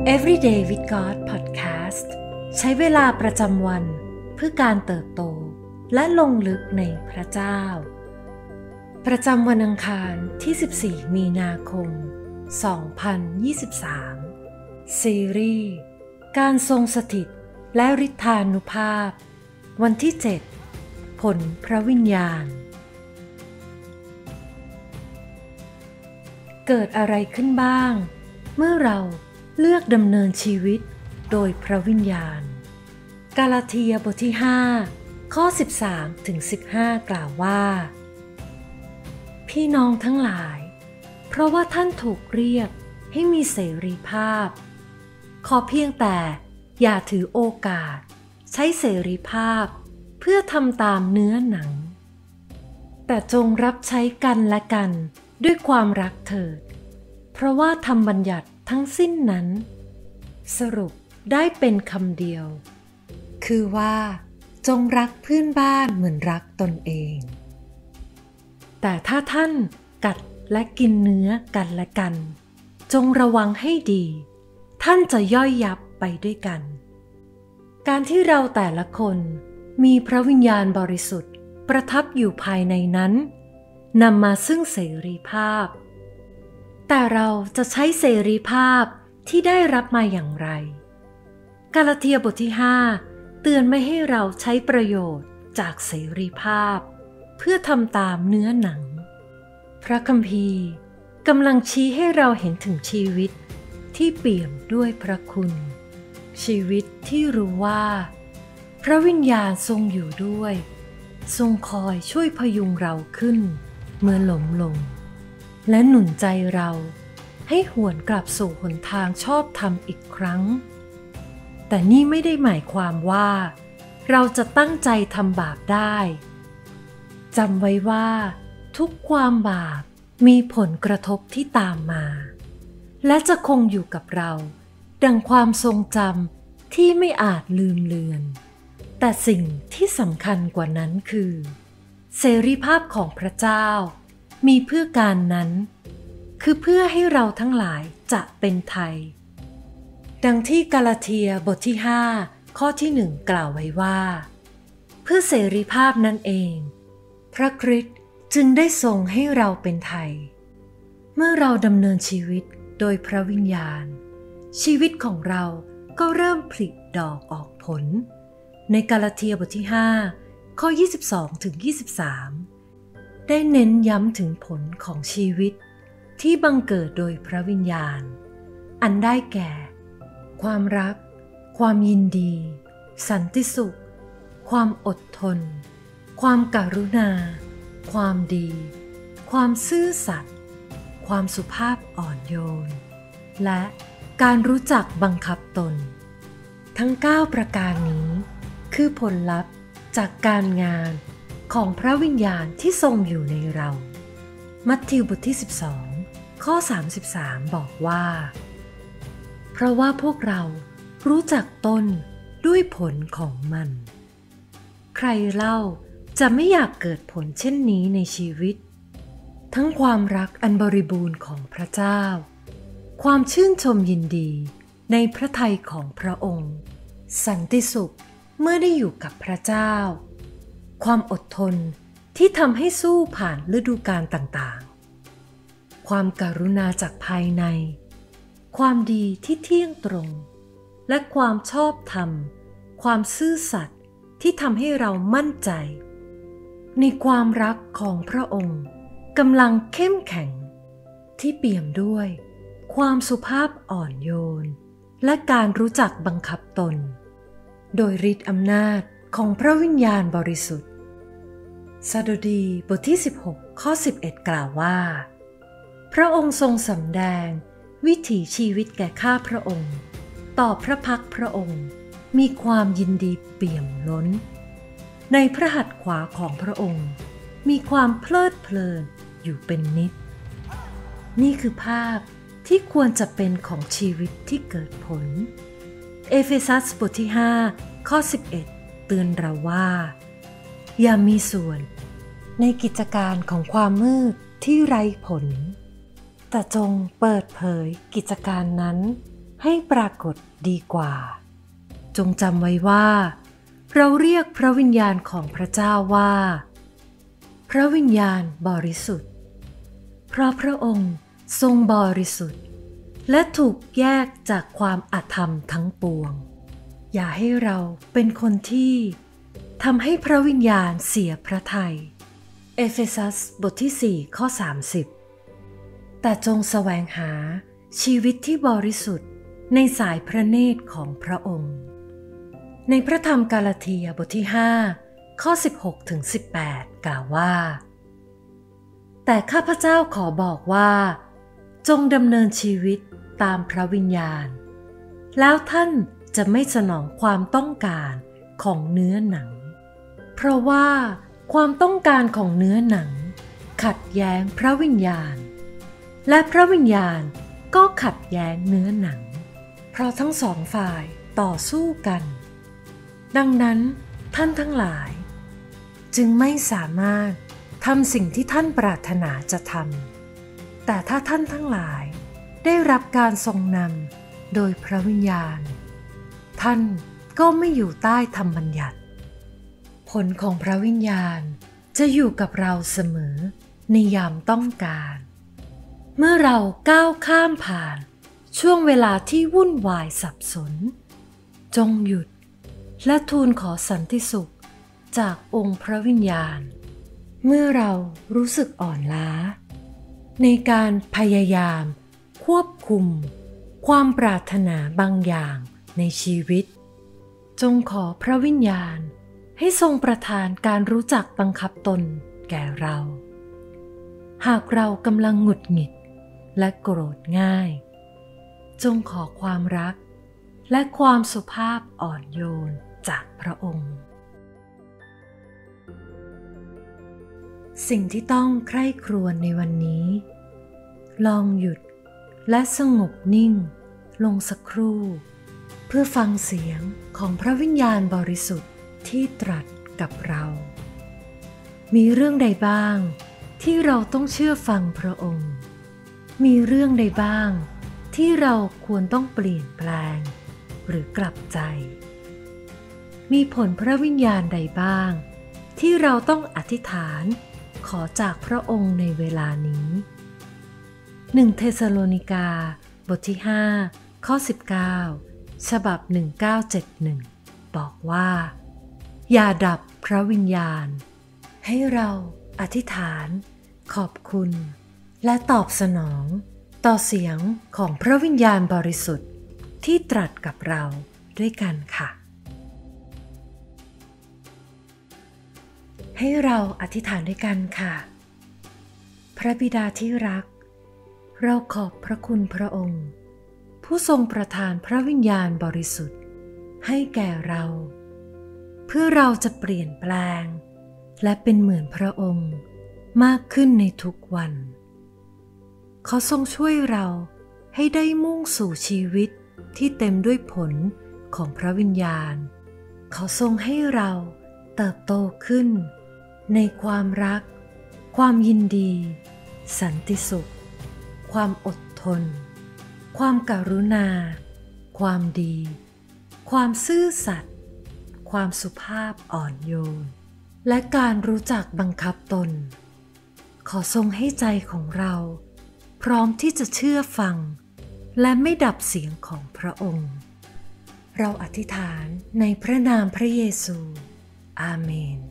Everyday with God Podcast ใช้เวลาประจำวันเพื่อการเติบโตและลงลึกในพระเจ้าประจำวันอังคารที่14มีนาคม2023ซีรีส์การทรงสถิตและฤทธานุภาพวันที่7ผลพระวิญญาณเกิดอะไรขึ้นบ้างเมื่อเราเลือกดำเนินชีวิตโดยพระวิญญาณกาลาเทียบทที่5ข้อ13ถึง15กล่าวว่าพี่น้องทั้งหลายเพราะว่าท่านถูกเรียกให้มีเสรีภาพขอเพียงแต่อย่าถือโอกาสใช้เสรีภาพเพื่อทำตามเนื้อหนังแต่จงรับใช้กันและกันด้วยความรักเถิดเพราะว่าธรรมบัญญัติทั้งสิ้นนั้นสรุปได้เป็นคำเดียวคือว่าจงรักเพื่อนบ้านเหมือนรักตนเองแต่ถ้าท่านกัดและกินเนื้อกันและกันจงระวังให้ดีท่านจะย่อยยับไปด้วยกันการที่เราแต่ละคนมีพระวิญญาณบริสุทธิ์ประทับอยู่ภายในนั้นนำมาซึ่งเสรีภาพแต่เราจะใช้เสรีภาพที่ได้รับมาอย่างไรกาลาเทียบทที่5เตือนไม่ให้เราใช้ประโยชน์จากเสรีภาพเพื่อทำตามเนื้อหนังพระคัมภีร์กำลังชี้ให้เราเห็นถึงชีวิตที่เปี่ยมด้วยพระคุณชีวิตที่รู้ว่าพระวิญญาณทรงอยู่ด้วยทรงคอยช่วยพยุงเราขึ้นเมื่อล้มลงและหนุนใจเราให้หวนกลับสู่หนทางชอบธรรมอีกครั้งแต่นี่ไม่ได้หมายความว่าเราจะตั้งใจทำบาปได้จำไว้ว่าทุกความบาปมีผลกระทบที่ตามมาและจะคงอยู่กับเราดังความทรงจำที่ไม่อาจลืมเลือนแต่สิ่งที่สำคัญกว่านั้นคือเสรีภาพของพระเจ้ามีเพื่อการนั้นคือเพื่อให้เราทั้งหลายจะเป็นไทยดังที่กาลาเทียบทที่5ข้อที่1กล่าวไว้ว่าเพื่อเสรีภาพนั่นเองพระคริสต์จึงได้ทรงให้เราเป็นไทยเมื่อเราดำเนินชีวิตโดยพระวิญญาณชีวิตของเราก็เริ่มผลิดอกออกผลในกาลาเทียบทที่5ข้อ22ถึง23ได้เน้นย้ำถึงผลของชีวิตที่บังเกิดโดยพระวิญญาณอันได้แก่ความรักความยินดีสันติสุขความอดทนความกรุณาความดีความซื่อสัตย์ความสุภาพอ่อนโยนและการรู้จักบังคับตนทั้ง9ประการนี้คือผลลัพธ์จากการงานของพระวิญญาณที่ทรงอยู่ในเรามัทธิวบทที่12ข้อ33บอกว่าเพราะว่าพวกเรารู้จักต้นด้วยผลของมันใครเล่าจะไม่อยากเกิดผลเช่นนี้ในชีวิตทั้งความรักอันบริบูรณ์ของพระเจ้าความชื่นชมยินดีในพระทัยของพระองค์สันติสุขเมื่อได้อยู่กับพระเจ้าความอดทนที่ทำให้สู้ผ่านฤดูกาลต่างๆความกรุณาจากภายในความดีที่เที่ยงตรงและความชอบธรรมความซื่อสัตย์ที่ทำให้เรามั่นใจในความรักของพระองค์กำลังเข้มแข็งที่เปี่ยมด้วยความสุภาพอ่อนโยนและการรู้จักบังคับตนโดยฤทธิ์อำนาจของพระวิญญาณบริสุทธิ์สดุดีบทที่16ข้อ11กล่าวว่าพระองค์ทรงสำแดงวิถีชีวิตแก่ข้าพระองค์ต่อพระพักพระองค์มีความยินดีเปี่ยมล้นในพระหัตถ์ขวาของพระองค์มีความเพลิดเพลินอยู่เป็นนิจนี่คือภาพที่ควรจะเป็นของชีวิตที่เกิดผลเอเฟซัสบทที่5ข้อ11เตือนเราว่าอย่ามีส่วนในกิจการของความมืดที่ไร้ผลแต่จงเปิดเผยกิจการนั้นให้ปรากฏดีกว่าจงจำไว้ว่าเราเรียกพระวิญญาณของพระเจ้าว่าพระวิญญาณบริสุทธิ์เพราะพระองค์ทรงบริสุทธิ์และถูกแยกจากความอธรรมทั้งปวงอย่าให้เราเป็นคนที่ทำให้พระวิญญาณเสียพระทัยเอเฟซัสบทที่4ข้อ30แต่จงแสวงหาชีวิตที่บริสุทธิ์ในสายพระเนตรของพระองค์ในพระธรรมกาลาเทียบทที่5ข้อ16ถึง18กล่าวว่าแต่ข้าพเจ้าขอบอกว่าจงดำเนินชีวิตตามพระวิญญาณแล้วท่านจะไม่สนองความต้องการของเนื้อหนังเพราะว่าความต้องการของเนื้อหนังขัดแย้งพระวิญญาณและพระวิญญาณก็ขัดแย้งเนื้อหนังเพราะทั้งสองฝ่ายต่อสู้กันดังนั้นท่านทั้งหลายจึงไม่สามารถทำสิ่งที่ท่านปรารถนาจะทำแต่ถ้าท่านทั้งหลายได้รับการทรงนำโดยพระวิญญาณท่านก็ไม่อยู่ใต้ธรรมบัญญัติผลของพระวิญญาณจะอยู่กับเราเสมอในยามต้องการเมื่อเราก้าวข้ามผ่านช่วงเวลาที่วุ่นวายสับสนจงหยุดและทูลขอสันติสุขจากองค์พระวิญญาณเมื่อเรารู้สึกอ่อนล้าในการพยายามควบคุมความปรารถนาบางอย่างในชีวิตจงขอพระวิญญาณให้ทรงประทานการรู้จักบังคับตนแก่เราหากเรากำลังหงุดหงิดและโกรธง่ายจงขอความรักและความสุภาพอ่อนโยนจากพระองค์สิ่งที่ต้องใคร่ครวญในวันนี้ลองหยุดและสงบนิ่งลงสักครู่เพื่อฟังเสียงของพระวิญญาณบริสุทธิ์ที่ตรัสกับเรามีเรื่องใดบ้างที่เราต้องเชื่อฟังพระองค์มีเรื่องใดบ้างที่เราควรต้องเปลี่ยนแปลงหรือกลับใจมีผลพระวิญญาณใดบ้างที่เราต้องอธิษฐานขอจากพระองค์ในเวลานี้1เธสาโลนิกาบทที่5ข้อ19ฉบับ1971บอกว่าอย่าดับพระวิญญาณให้เราอธิษฐานขอบคุณและตอบสนองต่อเสียงของพระวิญญาณบริสุทธิ์ที่ตรัสกับเราด้วยกันค่ะให้เราอธิษฐานด้วยกันค่ะพระบิดาที่รักเราขอบพระคุณพระองค์ผู้ทรงประทานพระวิญญาณบริสุทธิ์ให้แก่เราเพื่อเราจะเปลี่ยนแปลงและเป็นเหมือนพระองค์มากขึ้นในทุกวันเขาทรงช่วยเราให้ได้มุ่งสู่ชีวิตที่เต็มด้วยผลของพระวิญญาณเขาทรงให้เราเติบโตขึ้นในความรักความยินดีสันติสุขความอดทนความกรุณาความดีความซื่อสัตย์ความสุภาพอ่อนโยนและการรู้จักบังคับตนขอทรงให้ใจของเราพร้อมที่จะเชื่อฟังและไม่ดับเสียงของพระองค์เราอธิษฐานในพระนามพระเยซูอาเมน